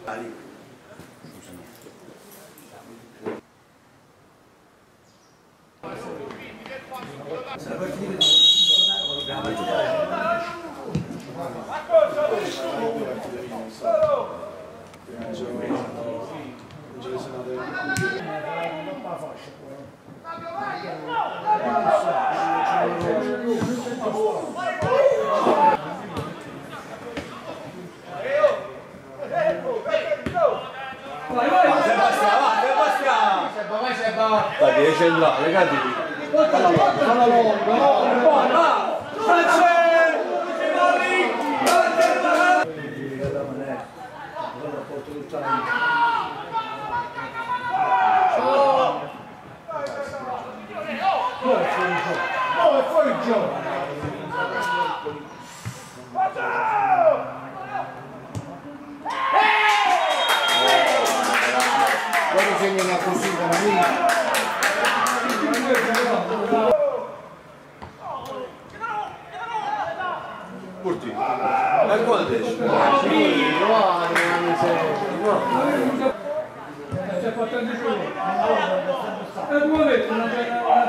Dai, è centrale, cadi lì. Falla longa, no, è fuori il gioco. Guarda segna una cosina, una Curti, e quando esce? C'è 14 giorni. E come vedi, non c'è una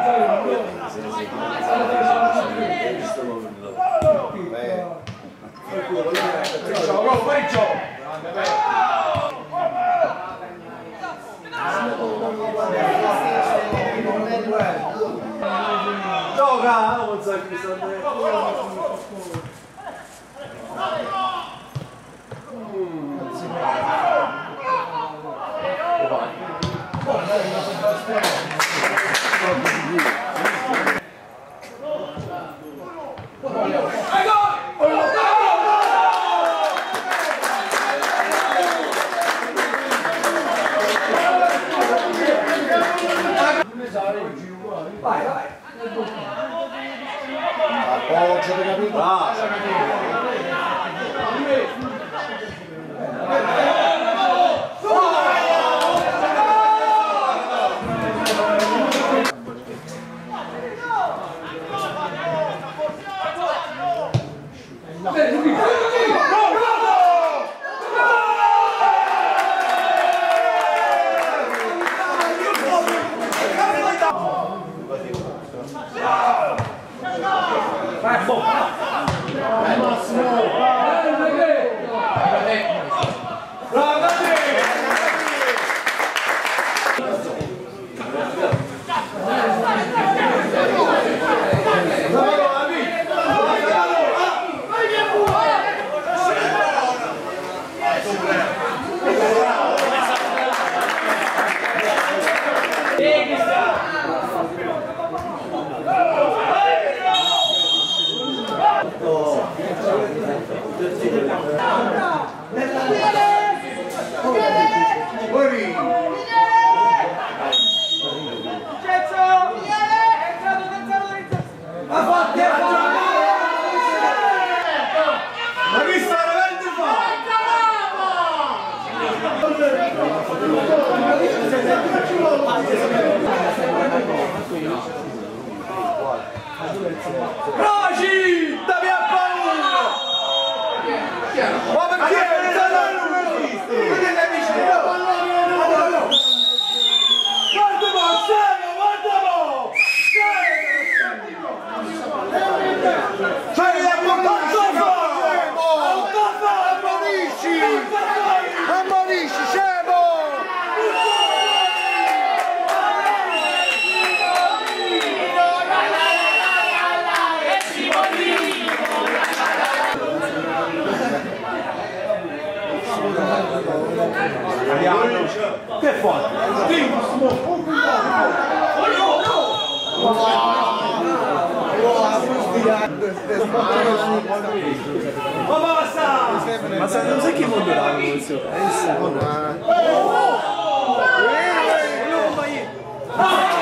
gioca, non so chi sta vai, vai. Appoggio, capito? Rogi! Dammi a paura! Ma perché? Che forte! Ma basta! Ma non sai che mondo era questo? È il secondo.